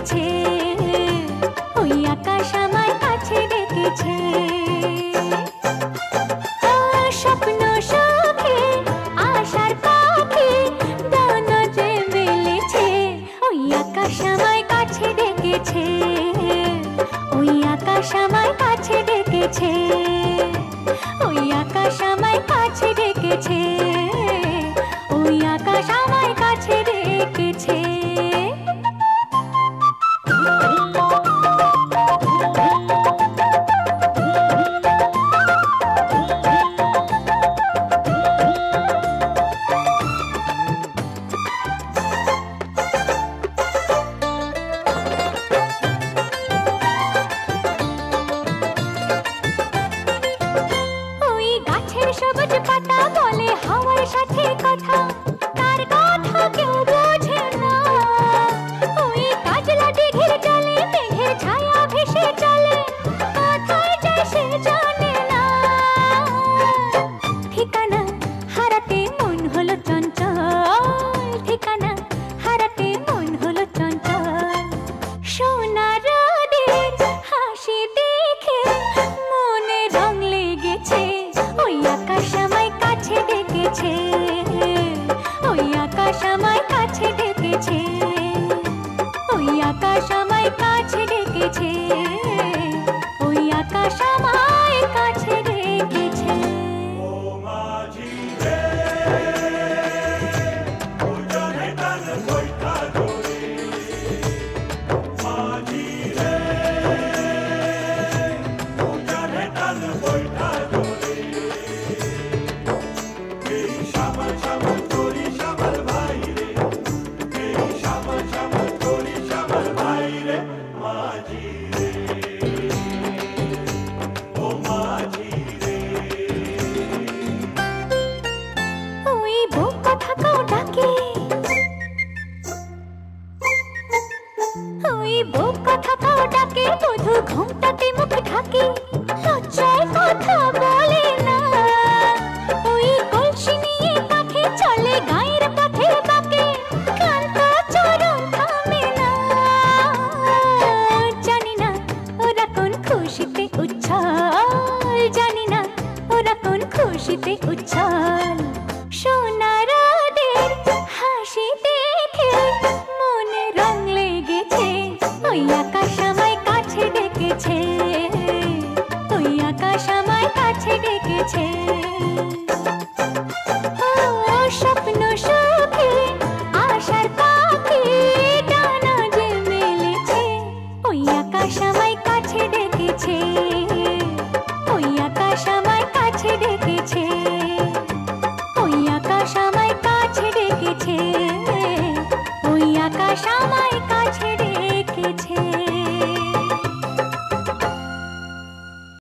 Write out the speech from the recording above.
ডেকেছে, ওই আকাশ আমায় কাছে ডেকেছে। স্বপ্ন সুখে আশার পাখি ডানা যে মেলেছে, ওই আকাশ আমায় কাছে ডেকেছে, ওই আকাশ আমায় কাছে ডেকেছে, ওই আকাশ আমায় কাছে ডেকেছে, ওই আকাশ আমায় কাছে ডেকেছে। সবুজ পাতা বলে হাওয়ার সাথে কথা, তার কথা কেউ বোঝে না। ওই কাজলা দিঘির জলে মেঘের ছায়া ভেসে চলে, কোথায় যায় সে জানে না। ঠিকানা হারাতে মন হলো চঞ্চল, ঠিকানা হারাতে মন হলো চঞ্চল। সোনা রোদের হাসি দেখে মনে রং লেগেছে, ওই আকাশ আমায় কাছে ডেকেছে, ওই আকাশ আমায় কাছে ডেকেছে, ওই আকাশ আমায় কাছে ডেকেছে, ওই আকাশ আমায় কাছে ডেকেছে। ওই বুক কথা কাও ডাকে, বধু ঘুমটাতে মুখ ঢাকে, লজ্জায়